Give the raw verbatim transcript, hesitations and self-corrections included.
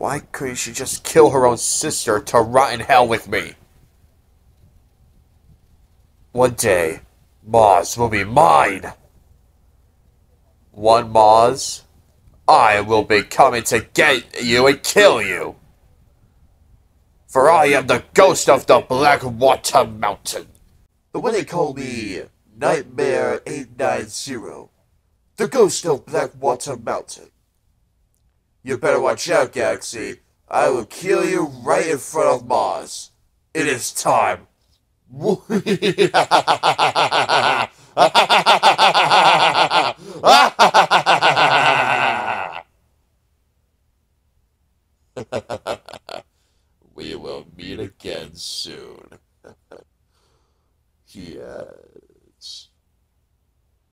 Why couldn't she just kill her own sister to rot in hell with me? One day, Mars will be mine. One Mars, I will be coming to get you and kill you. For I am the ghost of the Blackwater Mountain. But when they call me Nightmare eight nine zero, the ghost of Blackwater Mountain, you better watch out, Galaxy. I will kill you right in front of Mars. It is time.